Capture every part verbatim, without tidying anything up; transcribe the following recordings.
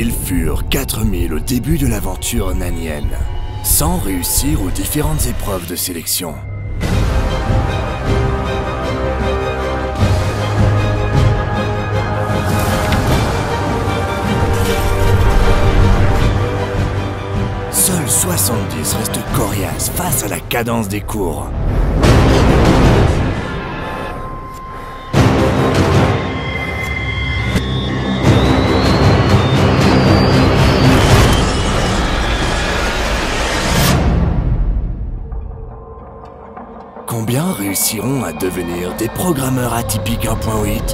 Ils furent quatre mille au début de l'aventure nanienne, sans réussir aux différentes épreuves de sélection. Seuls soixante-dix restent coriaces face à la cadence des cours. Combien réussiront à devenir des programmeurs atypiques un point huit?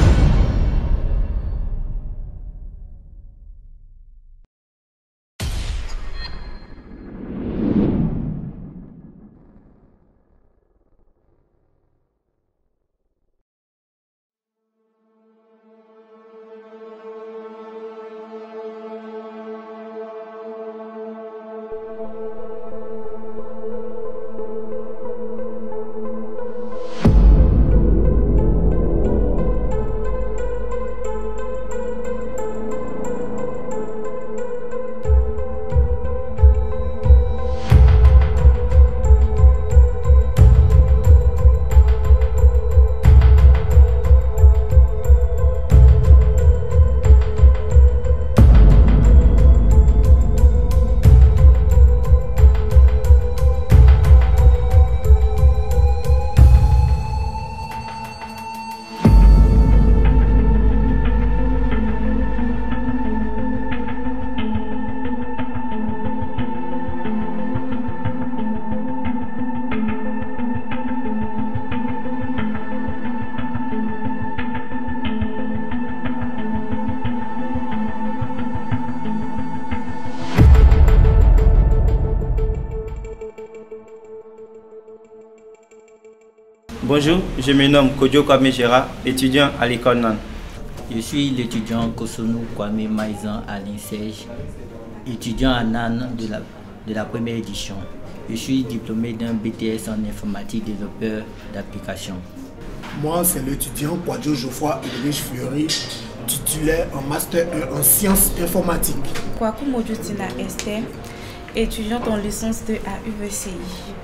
Bonjour, je me nomme Kodjo Kwame Gérard, étudiant à l'école Nan. Je suis l'étudiant Kosonou Kwame Maïzan à l'INSEJ, étudiant à Nan de la, de la première édition. Je suis diplômé d'un B T S en informatique développeur d'application. Moi, c'est l'étudiant Kwadjo Geoffroy Ulrich Fleury, titulaire en Master un en sciences informatiques. Kwaku Mojotina Esther, étudiante en licence deux à U V C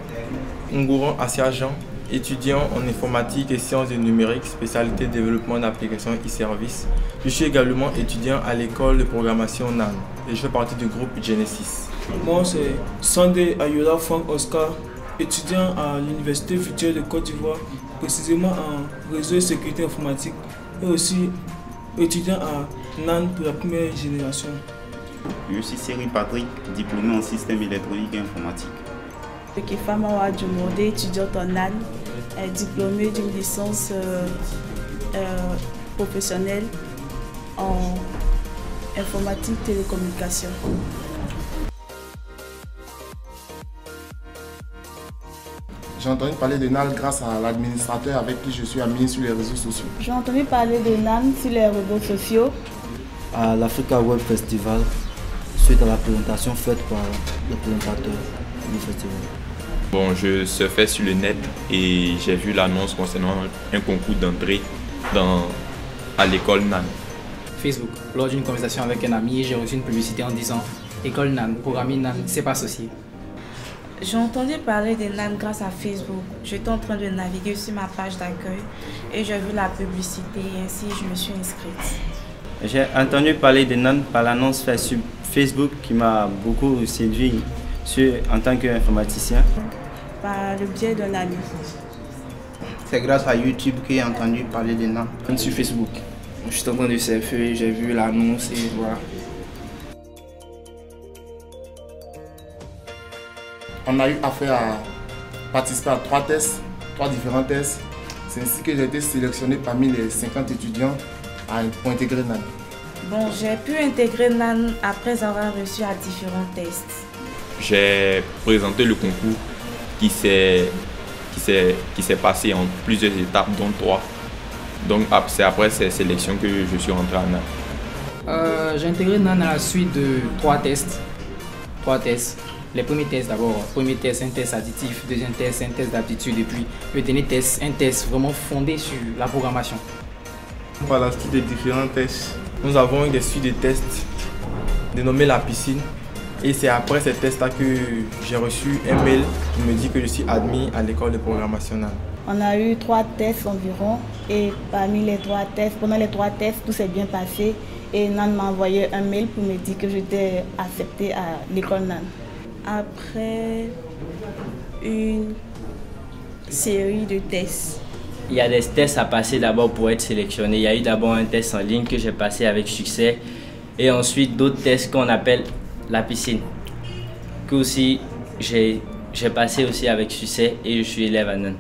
I. Ngouron Assiajan, étudiant en informatique et sciences du numérique, spécialité développement d'applications e-service. Je suis également étudiant à l'école de programmation Nan et je fais partie du groupe Genesis. Moi, c'est Sandé Ayola Frank Oscar, étudiant à l'Université virtuelle de Côte d'Ivoire, précisément en réseau et sécurité informatique, et aussi étudiant à Nan pour la première génération. Je suis Cyril Patrick, diplômé en système électronique et informatique. Kefama Wadjumode, étudiante en Nan, diplômée d'une licence euh, euh, professionnelle en informatique télécommunication. J'ai entendu parler de Nan grâce à l'administrateur avec qui je suis ami sur les réseaux sociaux. J'ai entendu parler de Nan sur les réseaux sociaux. À l'Africa Web Festival, suite à la présentation faite par le présentateur du festival. Bon, je surfais sur le net et j'ai vu l'annonce concernant un concours d'entrée à l'école Nan. Facebook, lors d'une conversation avec un ami, j'ai reçu une publicité en disant « École Nan, programming Nan, c'est pas associé ». J'ai entendu parler de Nan grâce à Facebook. J'étais en train de naviguer sur ma page d'accueil et j'ai vu la publicité et ainsi je me suis inscrite. J'ai entendu parler de Nan par l'annonce faite sur Facebook qui m'a beaucoup séduit sur, en tant qu'informaticien. Par le biais d'un ami. C'est grâce à YouTube que j'ai entendu parler de Nan. Sur Facebook. Je suis en train de surfer, j'ai vu l'annonce et voilà. On a eu affaire à participer à trois tests, trois différents tests. C'est ainsi que j'ai été sélectionné parmi les cinquante étudiants pour intégrer Nan. Bon, j'ai pu intégrer Nan après avoir reçu à différents tests. J'ai présenté le concours qui s'est qui s'est passé en plusieurs étapes, dont trois. Donc c'est après ces sélections que je suis rentré à Nan. Euh, j'ai intégré Nan à la suite de trois tests. Trois tests. Les premiers tests d'abord, premier test, un test additif, deuxième test, un test d'aptitude et puis le dernier test, un test vraiment fondé sur la programmation. Par la suite des différents tests, nous avons eu des suites de tests dénommé La Piscine. Et c'est après ces tests-là que j'ai reçu un mail qui me dit que je suis admis à l'école de programmation N A N. On a eu trois tests environ et parmi les trois tests, pendant les trois tests, tout s'est bien passé. Et N A N m'a envoyé un mail pour me dire que j'étais acceptée à l'école N A N. Après une série de tests. Il y a des tests à passer d'abord pour être sélectionné. Il y a eu d'abord un test en ligne que j'ai passé avec succès. Et ensuite d'autres tests qu'on appelle La Piscine, que aussi j'ai passé aussi avec succès et je suis élève à N A N.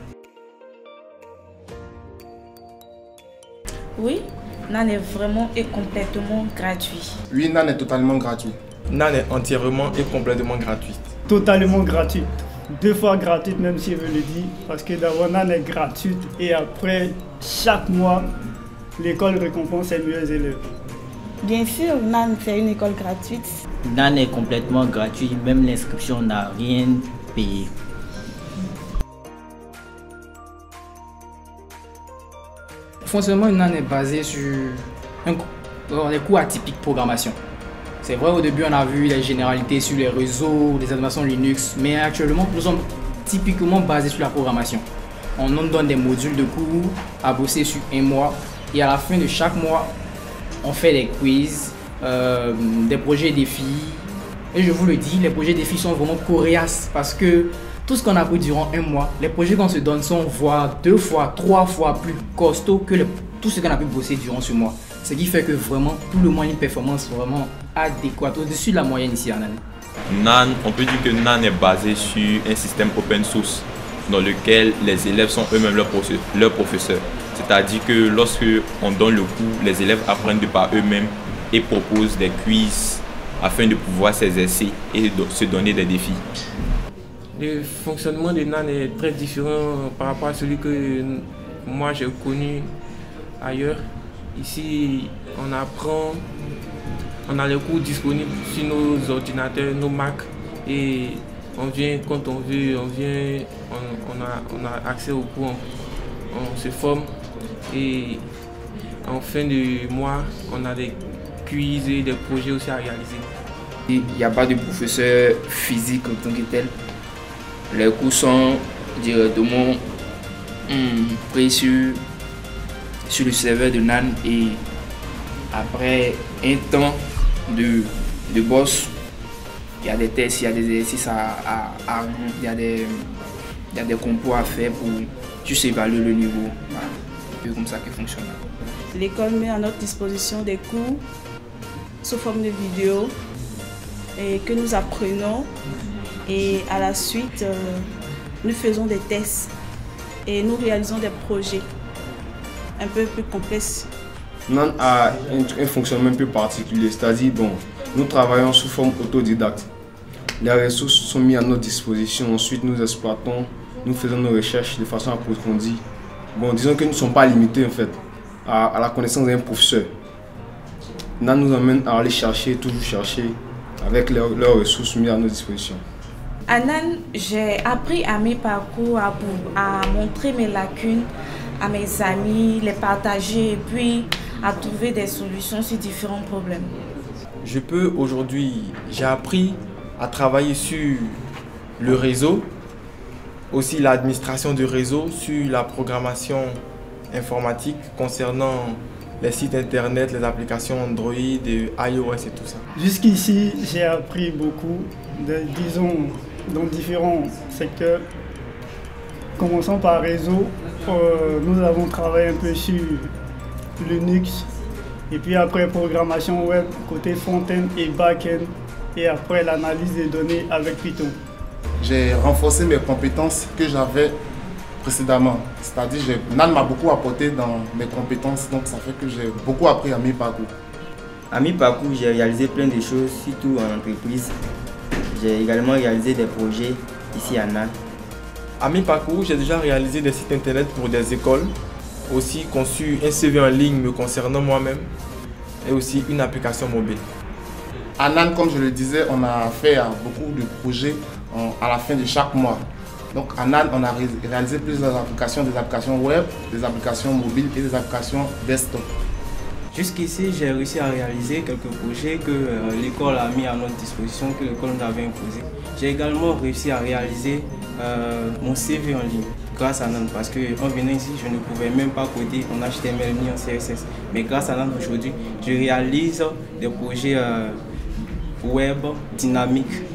Oui, N A N est vraiment et complètement gratuit. Oui, N A N est totalement gratuit. N A N est entièrement et complètement gratuite. Totalement gratuite. Deux fois gratuite, même si je le dis, parce que d'abord N A N est gratuite et après, chaque mois, l'école récompense ses meilleurs élèves. Bien sûr, N A N c'est une école gratuite. N A N est complètement gratuit, même l'inscription n'a rien payé. Le fonctionnement de N A N est basé sur un, des cours atypiques programmation. C'est vrai, au début, on a vu les généralités sur les réseaux, les animations Linux, mais actuellement, nous sommes typiquement basés sur la programmation. On nous donne des modules de cours à bosser sur un mois et à la fin de chaque mois, on fait des quiz, euh, des projets défis. Et je vous le dis, les projets défis sont vraiment coriaces parce que tout ce qu'on a appris durant un mois, les projets qu'on se donne sont voire deux fois, trois fois plus costauds que le, tout ce qu'on a pu bosser durant ce mois. Ce qui fait que vraiment, tout le monde a une performance vraiment adéquate, au-dessus de la moyenne ici en N A N. N A N, on peut dire que N A N est basé sur un système open source dans lequel les élèves sont eux-mêmes leurs leur professeurs. C'est-à-dire que lorsque on donne le cours, les élèves apprennent de par eux-mêmes et proposent des quiz afin de pouvoir s'exercer et de se donner des défis. Le fonctionnement de N A N est très différent par rapport à celui que moi j'ai connu ailleurs. Ici, on apprend, on a les cours disponibles sur nos ordinateurs, nos Mac, et on vient quand on veut, on vient, on, on, a, on a accès aux cours, on, on se forme, et en fin de mois, on a des quiz et des projets aussi à réaliser. Il n'y a pas de professeur physique en tant que tel. Les cours sont directement hum, pris sur, sur le serveur de N A N et après un temps de, de boss, il y a des tests, il y a des exercices à, à, à il y a des, il y a des compos à faire pour juste évaluer le niveau. Voilà. C'est comme ça que fonctionne. L'école met à notre disposition des cours sous forme de vidéos et que nous apprenons. Et à la suite, euh, nous faisons des tests et nous réalisons des projets un peu plus complexes. N A N a un, un fonctionnement un peu particulier, c'est-à-dire bon, nous travaillons sous forme autodidacte. Les ressources sont mises à notre disposition, ensuite nous exploitons, nous faisons nos recherches de façon approfondie. Bon, disons que nous ne sommes pas limités en fait à, à la connaissance d'un professeur. N A N nous emmène à aller chercher, toujours chercher avec leurs, leurs ressources mises à notre disposition. À N A N, j'ai appris à mes parcours, à, à montrer mes lacunes à mes amis, les partager et puis à trouver des solutions sur différents problèmes. Je peux aujourd'hui, j'ai appris à travailler sur le réseau, aussi l'administration du réseau, sur la programmation informatique concernant les sites internet, les applications Android, et iOS et tout ça. Jusqu'ici, j'ai appris beaucoup, de, disons, dans différents secteurs. Commençons par réseau, euh, nous avons travaillé un peu sur Linux, et puis après programmation web, côté front-end et back-end, et après l'analyse des données avec Python. J'ai renforcé mes compétences que j'avais précédemment, c'est-à-dire que N A N m'a beaucoup apporté dans mes compétences, donc ça fait que j'ai beaucoup appris à mi-parcours. À mi-parcours, j'ai réalisé plein de choses, surtout en entreprise. J'ai également réalisé des projets ici à N A N. À mi-parcours, j'ai déjà réalisé des sites internet pour des écoles, aussi conçu un C V en ligne me concernant moi-même et aussi une application mobile. À N A N, comme je le disais, on a fait beaucoup de projets à la fin de chaque mois. Donc à N A N, on a réalisé plusieurs applications, des applications web, des applications mobiles et des applications desktop. Jusqu'ici, j'ai réussi à réaliser quelques projets que euh, l'école a mis à notre disposition, que l'école nous avait imposé. J'ai également réussi à réaliser euh, mon C V en ligne grâce à Nan, parce qu'en venant ici, je ne pouvais même pas coder en H T M L ni en C S S. Mais grâce à Nan, aujourd'hui, je réalise des projets euh, web dynamiques